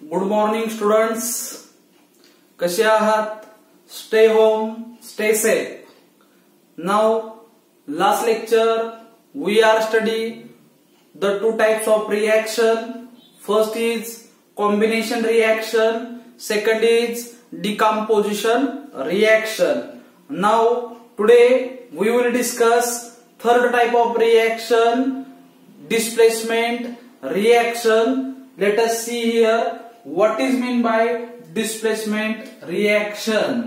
Good morning students, कसे आहात? Stay home, stay safe. Now last lecture we are study the two types of reaction. First is combination reaction, second is decomposition reaction. Now today we will discuss third type of reaction, displacement reaction. Let us see here what is meant by displacement reaction.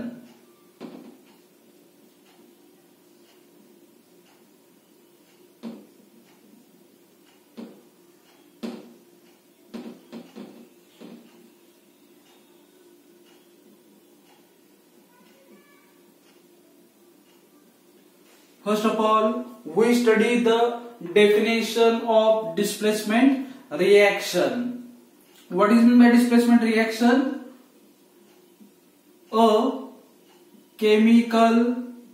First of all, we study the definition of displacement reaction. What is meant by displacement reaction? A chemical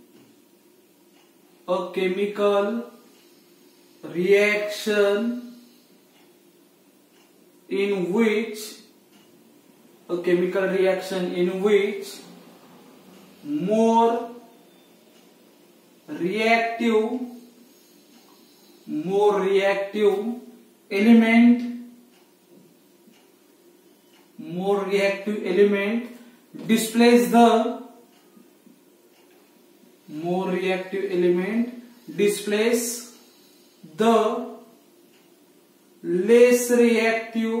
reaction in which more reactive element displace the less reactive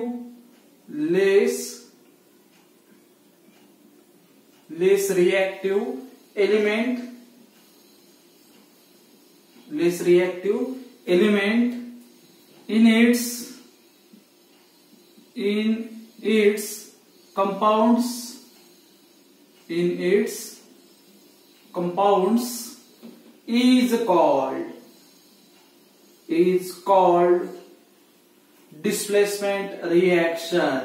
element in its compounds is called displacement reaction.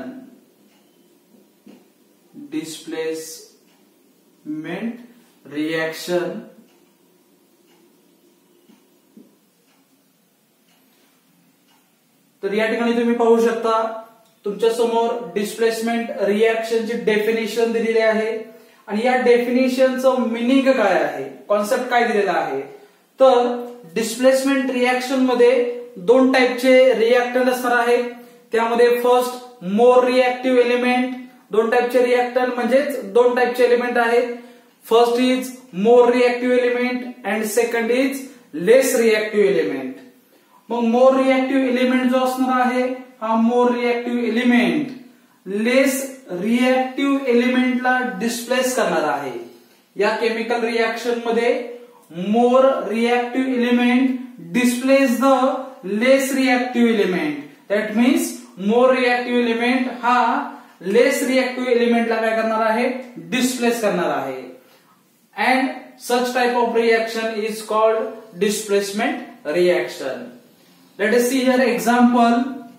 तर या ठिकाणी तुम्ही पाहू शकता, तुमच्या समोर displacement रिएक्शनची definition दिलेली आहे आणि या डेफिनेशनचं मिनिंग काय आहे, कॉन्सेप्ट काय दिलेला आहे. तर डिस्प्लेसमेंट रिएक्शन मध्ये दोन टाईपचे रिएक्टंट असणार आहेत. त्यामध्ये फर्स्ट मोर रिएक्टिव्ह एलिमेंट, दोन टाईपचे रिएक्टंट म्हणजेच दोन टाईपचे एलिमेंट आहेत. First is more reactive element and second is less reactive element. मग मोर रिएक्टिव्ह एलिमेंट जो असणार आहे, हा more reactive element less reactive एलिमेंटला डिस्प्लेस करणार आहे. या केमिकल रिएक्शन मध्ये more reactive element displace the less reactive element. That means more reactive element हा लेस रिएक्टिव्ह एलिमेंटला काय करणार आहे, डिस्प्लेस करणार आहे. And such type of reaction is called displacement reaction. Let us see here example,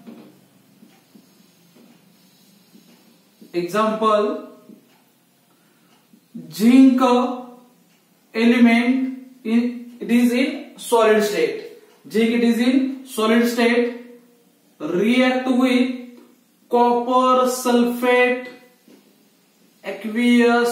zinc element it is in solid state. Zinc it is in solid state, react with copper sulfate aqueous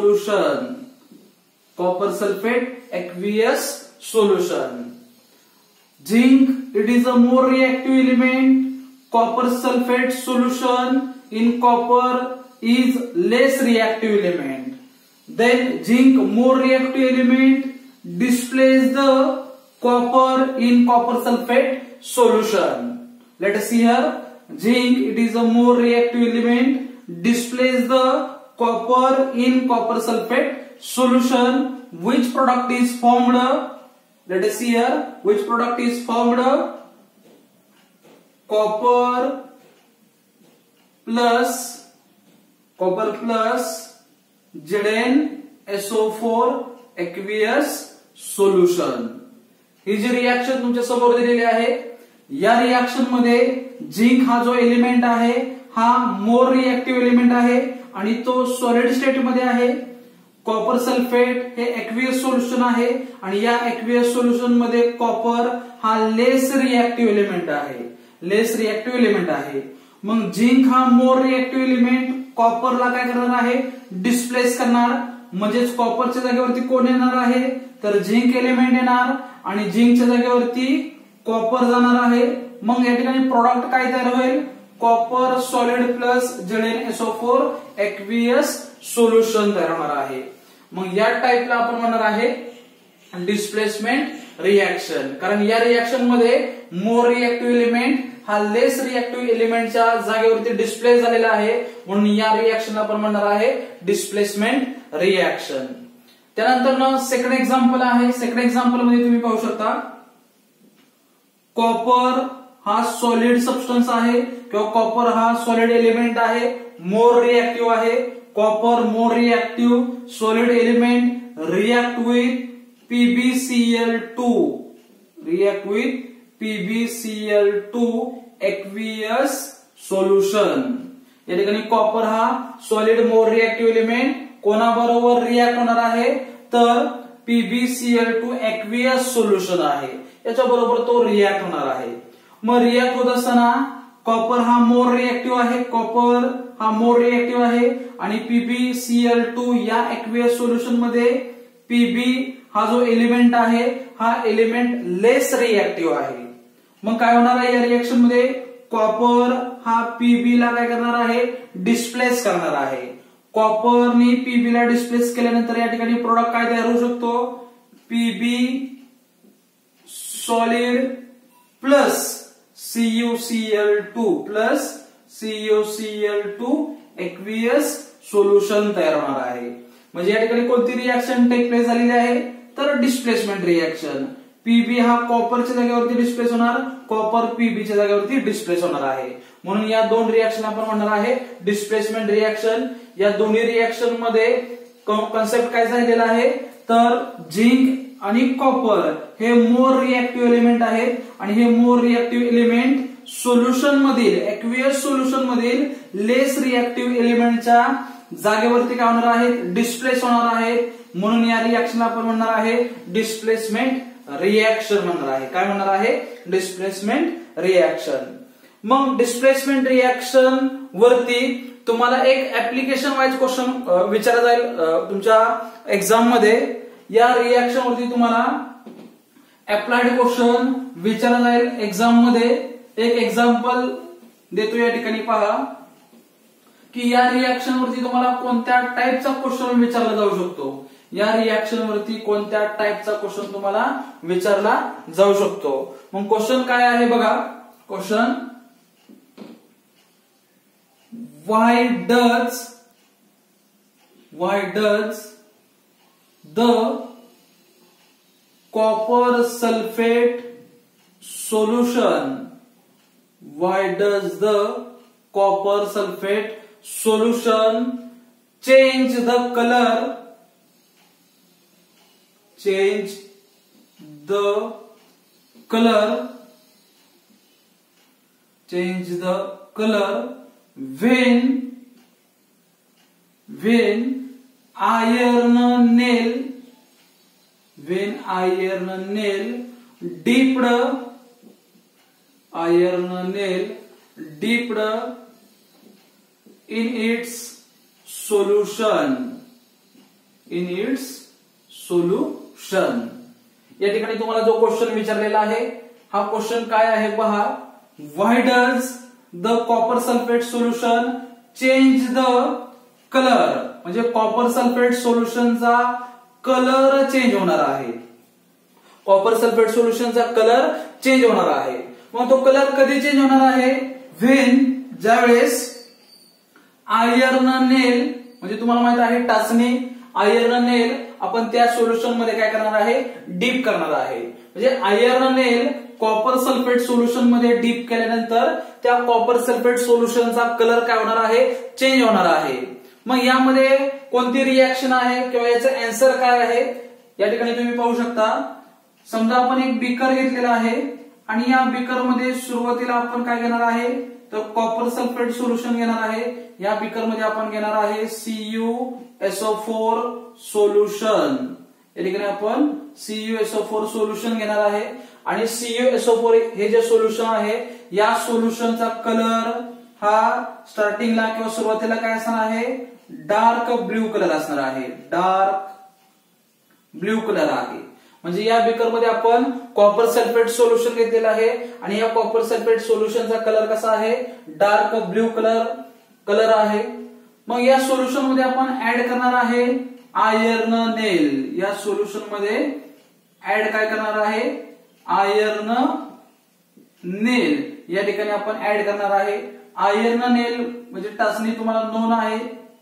solution. Zinc it is a more reactive element. Copper sulfate solution in copper is less reactive element. Then zinc more reactive element displace the copper in copper sulfate solution. Let us see here. Zinc it is a more reactive element displace the copper in copper sulfate solution. Which product is formed? Let us see here which product is formed. Copper plus ZnSO4 aqueous solution. ही जी reaction तुमच्या समोर दिलेली आहे, या reaction मध्ये zinc हा जो एलिमेंट आहे हा मोर रिएक्टिव्ह एलिमेंट आहे आणि तो सॉलिड स्टेट मध्ये आहे. कॉपर सल्फेट हे एक्वियस सोल्युशन आहे आणि या एक्वियस सोल्युशन मध्ये कॉपर हा लेस रिएक्टिव्ह एलिमेंट आहे. मग झिंक हा मोर रिएक्टिव्ह एलिमेंट कॉपरला काय करणार आहे, डिस्प्लेस करणार. म्हणजेच कॉपरच्या जागेवरती कोण येणार आहे, तर झिंक एलिमेंट येणार आणि झिंकच्या जागेवरती कॉपर जाणार आहे. मग या ठिकाणी प्रोडक्ट काय तयार होईल, copper solid plus ZnSO4 aqueous solution तयार होणार आहे. मग या टाइपला आपण म्हणणार आहे डिस्प्लेसमेंट रिएक्शन. कारण या रिएक्शन मध्ये मोर रिएक्टिव्ह एलिमेंट हा लेस रिएक्टिव्ह एलिमेंटच्या जागेवरती डिस्प्लेस झालेला आहे, म्हणून या रिएक्शनला आपण म्हणणार आहे डिस्प्लेसमेंट रिएक्शन. त्यानंतर सेकंड एक्झाम्पल आहे. सेकंड एक्झाम्पल मध्ये तुम्ही पाहू शकता कॉपर हा सॉलिड सबस्टन्स आहे किंवा कॉपर हा सॉलिड एलिमेंट आहे, मोर रिएक्टिव्ह आहे. Copper more reactive solid element react with PbCl2 react with PbCl2 aqueous solution. या ठिकाणी कॉपर हा सॉलिड मोर रिएक्टिव्ह एलिमेंट कोणाबरोबर रिएक्ट होणार आहे, तर PbCl2 aqueous सोल्युशन आहे याच्या बरोबर तो रिएक्ट होणार आहे. मग रिएक्ट होत असताना कॉपर हा मोर रिएक्टिव्ह आहे, कॉपर हा मोर रिएक्टिव्ह आहे आणि PbCl2 या aqueous सोल्युशन मध्ये Pb हा जो एलिमेंट आहे हा एलिमेंट लेस रिएक्टिव्ह आहे. मग काय होणार आहे या रिएक्शन मध्ये, कॉपर हा Pb ला काय करणार आहे, डिस्प्लेस करणार आहे. कॉपरनी Pb ला डिस्प्लेस केल्यानंतर या ठिकाणी प्रोडक्ट काय तयार होऊ शकतो, Pb solid plus CuCl2 aqueous solution तयार होणार आहे. म्हणजे या ठिकाणी कोणती रिएक्शन टेक प्लेस झालेली आहे, तर डिस्प्लेसमेंट रिएक्शन. Pb हा कॉपरच्या जागेवरती डिस्प्लेस होणार, कॉपर Pb च्या जागेवरती डिस्प्लेस होणार आहे. म्हणून या दोन रिएक्शन आपण म्हणणार आहे डिस्प्लेसमेंट रिएक्शन. या दोन्ही रिएक्शन मध्ये कॉन्सेप्ट काय झालेला आहे, तर झिंक आणि कॉपर हे मोर रिएक्टिव्ह एलिमेंट आहेत आणि हे मोर रिएक्टिव्ह एलिमेंट सोल्युशन मधील एक्वियस सोल्युशन मधील लेस रिएक्टिव्ह एलिमेंटच्या जागेवरती काय होणार आहे, डिस्प्लेस होणार आहे. म्हणून या रिएक्शनला आपण म्हणणार आहे डिस्प्लेसमेंट रिएक्शन म्हणणार आहे. काय म्हणणार आहे, डिस्प्लेसमेंट रिएक्शन. मग डिस्प्लेसमेंट रिएक्शन वरती तुम्हाला एक ऍप्लिकेशन वाईज क्वेश्चन विचारला जाईल तुमच्या एक्झाम मध्ये. या रिएक्शन वरती तुम्हाला अप्लाइड क्वेश्चन विचारला जाईल एक्झाम मध्ये. एक एक्झाम्पल देतो या ठिकाणी पहा की या रिएक्शन वरती तुम्हाला कोणत्या टाइपचा क्वेश्चन विचारला जाऊ शकतो. या रिएक्शन वरती कोणत्या टाइपचा क्वेश्चन तुम्हाला विचारला जाऊ शकतो. मग क्वेश्चन काय आहे बघा, question why does the copper sulfate solution change the color when iron nail dipped in its solution. या ठिकाणी तुम्हाला जो क्वेश्चन विचारलेला आहे हा क्वेश्चन काय आहे पहा, why does the copper sulfate solution change the color. म्हणजे कॉपर सल्फेट सोल्युशनचा कलर चेंज होणार आहे. कॉपर सल्फेट सोल्युशनचा कलर चेंज होणार आहे. मग तो कलर कधी चेंज होणार आहे, व्हेन ज्यावेळेस आयर्न नेल, म्हणजे तुम्हाला माहित आहे टाचणी, आयर्न नेल आपण त्या सोल्युशन मध्ये काय करणार आहे, डीप करणार आहे. म्हणजे iron nail copper sulphate solution मध्ये डीप केल्यानंतर त्या कॉपर सल्फेट सोल्युशनचा कलर काय होणार आहे, चेंज होणार आहे. मग यामध्ये कोणती रिएक्शन आहे किंवा याचं आन्सर काय आहे या ठिकाणी तुम्ही पाहू शकता. समजा आपण एक बीकर घेतलेला आहे आणि या बीकर मध्ये सुरुवातीला आपण काय घेणार आहे, तर कॉपर सल्फेट सोल्युशन घेणार आहे. या बीकर मध्ये आपण घेणार आहे CuSO4 सोल्युशन. या ठिकाणी आपण CuSO4 सोल्युशन घेणार आहे आणि CuSO4 हे जे सोल्युशन आहे या सोल्युशनचा कलर हा स्टार्टिंगला किंवा सुरुवातीला काय असणार आहे, डार्क ब्ल्यू कलर असणार आहे, डार्क ब्ल्यू कलर आहे. म्हणजे या बीकरमध्ये आपण कॉपर सल्फेट सोल्युशन घेतलेलं आहे आणि या कॉपर सल्फेट सोल्युशनचा कलर कसा आहे, डार्क ब्ल्यू कलर आहे. मग या सोल्युशन मध्ये आपण ऍड करणार आहे आयर्न नेल. या सोल्युशन मध्ये ऍड काय करणार आहे, आयर्न नेल या ठिकाणी आपण ऍड करणार आहे. आयर्न नेल म्हणजे टाचणी तुम्हाला नोन आहे.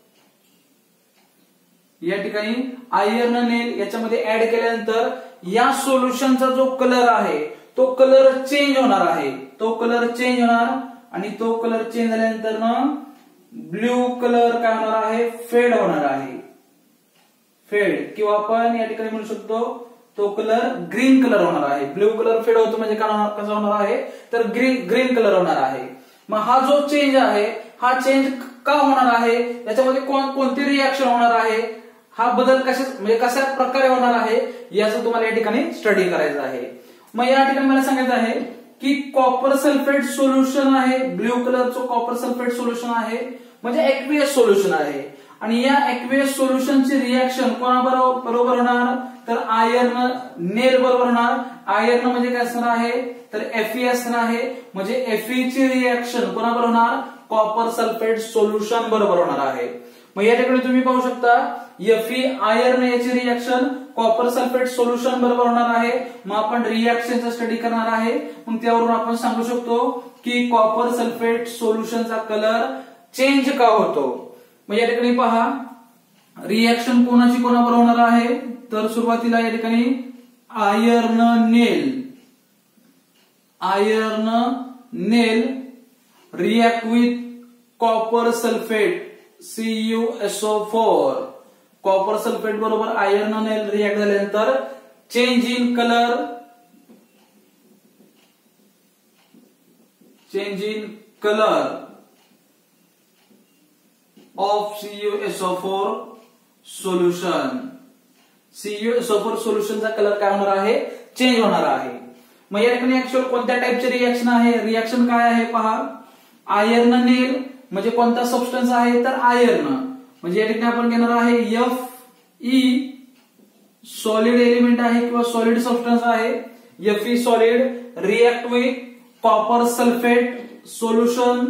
या ठिकाणी आयर्न नेल याच्यामध्ये ऍड केल्यानंतर या सोल्युशनचा जो कलर आहे तो कलर चेंज होणार आहे, तो कलर चेंज होणार आणि तो कलर चेंज झाल्यानंतर ना ब्ल्यू कलर काय होणार आहे, फेड होणार आहे, फेड. किंवा आपण या ठिकाणी म्हणू शकतो तो कलर ग्रीन कलर होणार आहे. ब्ल्यू कलर फेड होतो म्हणजे कसा होणार आहे, तर ग्रीन कलर होणार आहे. मग हा जो चेंज आहे हा चेंज का होणार आहे, याच्यामध्ये कोणती रिॲक्शन होणार आहे, हा बदल कशा प्रकारे होणार आहे याचं तुम्हाला या ठिकाणी स्टडी करायचं आहे. मग या ठिकाणी मला सांगायचं आहे की कॉपर सल्फेट सोल्युशन आहे, ब्ल्यू कलरचं कॉपर सल्फेट सोल्युशन आहे म्हणजे एक्वियस सोल्युशन आहे. आणि या एक्वियस सोल्युशनची रिॲक्शन कोणाबरोबर होणार, तर आयर्न नेल बरोबर होणार. आयर्न म्हणजे काय असणार आहे, तर Fe असणार आहे. म्हणजे Fe ची रिॲक्शन कोणाबरोबर होणार, कॉपर सल्फेट सोल्युशन बरोबर होणार आहे. मग या ठिकाणी तुम्ही पाहू शकता Fe आयर्न याची रिॲक्शन कॉपर सल्फेट सोल्युशन बरोबर होणार आहे. मग आपण रिॲक्शनचा स्टडी करणार आहे. मग त्यावरून आपण सांगू शकतो की कॉपर सल्फेट सोल्युशनचा कलर चेंज का होतो. मग या ठिकाणी पहा रिॲक्शन कोणाबरोबर होणार आहे, तर सुरुवातीला या ठिकाणी iron nail react with copper sulphate CuSO4. Copper sulphate बरोबर आयर्न नेल रिॲक्ट झाल्यानंतर change in colour of CuSO4 solution. CuSO4 सोल्युशनचा कलर काय होणार आहे, चेंज होणार आहे. मग या ठिकाणी ऍक्च्युअल कोणत्या टाईपचे रिॲक्शन आहे, रिॲक्शन काय आहे पहा. आयर्न नेल म्हणजे कोणता सबस्टन्स आहे, तर आयर्न. म्हणजे या ठिकाणी आपण घेणार आहे Fe सॉलिड एलिमेंट आहे किंवा सॉलिड सबस्टन्स आहे. Fe solid react with copper sulphate solution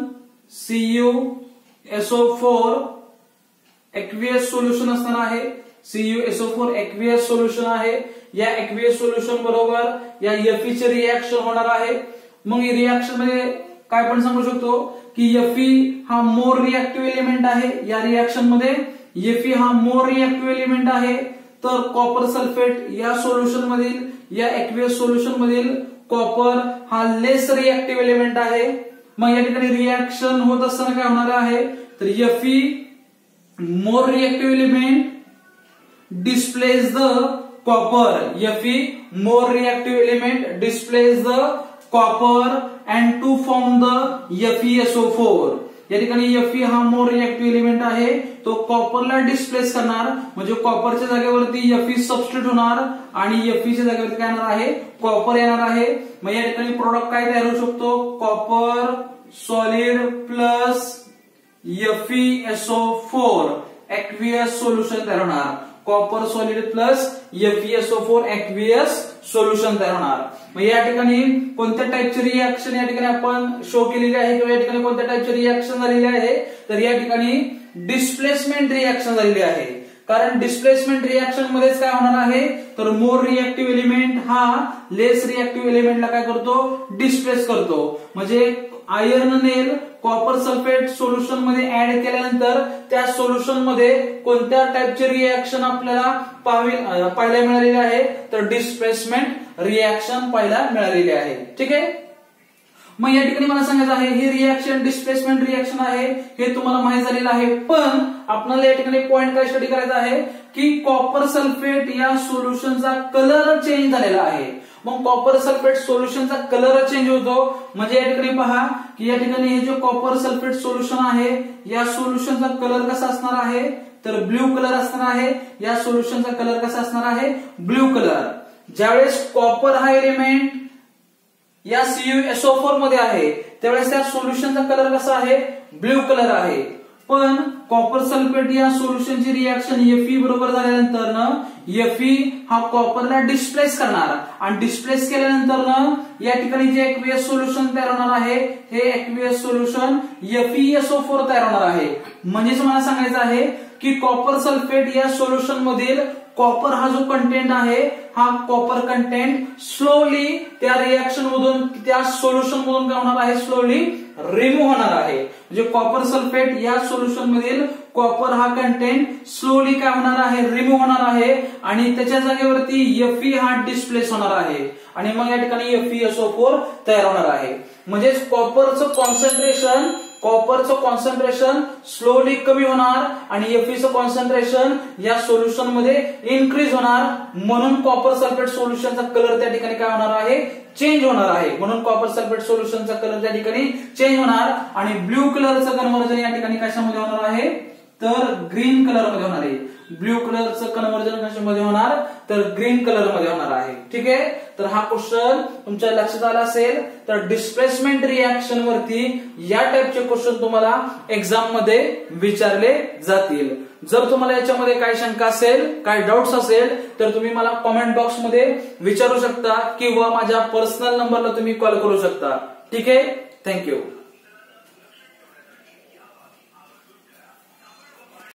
CuSO4 aqueous solution असणार आहे. CuSO4 एक्वियस सोल्युशन आहे. या एक्वियस सोल्युशन बरोबर या Fe चे रिॲक्शन होणार आहे. मग या रिॲक्शन मध्ये काय आपण सांगू शकतो की Fe हा मोर रिॲक्टिव्ह एलिमेंट आहे. या रिॲक्शन मध्ये Fe हा मोर रिॲक्टिव्ह एलिमेंट आहे. तर कॉपर सल्फेट या सोल्युशन मधील या एक्वियस सोल्युशन मधील कॉपर हा लेस रिॲक्टिव्ह एलिमेंट आहे. मग या ठिकाणी रिॲक्शन होत असताना काय होणार आहे, तर Fe more reactive element displace the copper. Fe more reactive element displace the copper and to form the FeSO4. या ठिकाणी Fe हा मोर रिॲक्टिव्ह एलिमेंट आहे, तो कॉपरला डिस्प्लेस करणार म्हणजे कॉपरच्या जागेवरती Fe सबस्टिट्यूट होणार आणि Fe च्या जागेवरती काय येणार आहे, कॉपर येणार आहे. मग या ठिकाणी प्रोडक्ट काय तयार होऊ शकतो, copper solid plus FeSO4 aqueous solution तयार होणार. Copper solid plus FeSO4 aqueous solution तयार होणार. मग या ठिकाणी कोणत्या टाईपची रिॲक्शन या ठिकाणी आपण शो केलेली आहे किंवा या ठिकाणी कोणत्या टाईपची रिॲक्शन झालेली आहे, तर या ठिकाणी डिस्प्लेसमेंट रिॲक्शन झालेली आहे. कारण डिस्प्लेसमेंट रिॲक्शन मध्येच काय होणार आहे, तर मोर रिॲक्टिव्ह एलिमेंट हा लेस रिॲक्टिव्ह एलिमेंटला काय करतो, डिस्प्लेस करतो. म्हणजे iron nail copper sulphate solution मध्ये ऍड केल्यानंतर त्या सोल्युशन मध्ये कोणत्या टाईपचे रिॲक्शन आपल्याला पाहायला मिळालेले आहे, तर डिस्प्लेसमेंट रिॲक्शन पाहायला मिळालेली आहे. ठीक आहे. मग या ठिकाणी मला सांगायचं आहे ही रिॲक्शन डिस्प्लेसमेंट रिॲक्शन आहे हे तुम्हाला माहित झालेलं आहे. पण आपल्याला या ठिकाणी पॉइंट काय स्टडी करायचा आहे की कॉपर सल्फेट या सोल्युशनचा कलर चेंज झालेला आहे. मग कॉपर सल्फेट सोल्युशनचा कलर चेंज होतो म्हणजे या ठिकाणी पहा की या ठिकाणी हे जे कॉपर सल्फेट सोल्युशन आहे या सोल्युशनचा कलर कसा असणार आहे, तर ब्ल्यू कलर असणार आहे. या सोल्युशनचा कलर कसा असणार आहे, ब्ल्यू कलर. ज्यावेळेस कॉपर हा एलिमेंट या CuSO4 मध्ये आहे त्यावेळेस त्या सोल्युशनचा कलर कसा आहे, ब्ल्यू कलर आहे. पण कॉपर सल्फेट या सोल्युशनची रिएक्शन Fe बरोबर झाल्यानंतर Fe हा कॉपरला डिस्प्लेस करणार आणि डिस्प्लेस केल्यानंतर या ठिकाणी जे एक्वियस सोल्युशन तयार होणार आहे हे एक्वियस सोल्युशन FeSO4 तयार होणार आहे. म्हणजेच मला सांगायचं आहे की कॉपर सल्फेट या सोल्युशन मधील कॉपर हा जो कंटेंट आहे हा कॉपर कंटेंट स्लोली त्या रिएक्शन मधून त्या सोल्युशन मधून काय होणार आहे, स्लोली रिमूव्ह होणार आहे. म्हणजे कॉपर सल्फेट या सोल्युशन मधील कॉपर हा कंटेंट स्लोली काय होणार आहे, रिमूव्ह होणार आहे आणि त्याच्या जागेवरती Fe हा डिस्प्लेस होणार आहे आणि मग या ठिकाणी FeSO4 तयार होणार आहे. म्हणजेच कॉपरचं कॉन्सन्ट्रेशन स्लोली कमी होणार आणि Feचं कॉन्सन्ट्रेशन या सोल्युशन मध्ये इन्क्रीज होणार. म्हणून कॉपर सल्फेट सोल्युशनचा कलर त्या ठिकाणी काय होणार आहे, चेंज होणार आहे. म्हणून कॉपर सल्फेट सोल्युशनचा कलर त्या ठिकाणी चेंज होणार आणि ब्ल्यू कलरचं कन्व्हर्जन या ठिकाणी कशामध्ये होणार आहे, तर ग्रीन कलर मध्ये होणार आहे. ब्ल्यू कलरचं कन्व्हर्जन कशामध्ये होणार, तर ग्रीन कलर मध्ये होणार आहे. ठीक आहे, तर हा क्वेश्चन तुमच्या लक्षात आला असेल. तर डिस्प्लेसमेंट रिएक्शन वरती या टाइपचे क्वेश्चन तुम्हाला एक्झाम मध्ये विचारले जातील. जर तुम्हाला याच्यामध्ये काही शंका असेल, काही डाऊट्स असेल तर तुम्ही मला कॉमेंट बॉक्स मध्ये विचारू शकता किंवा माझ्या पर्सनल नंबरला तुम्ही कॉल करू शकता. ठीक आहे, थँक्यू.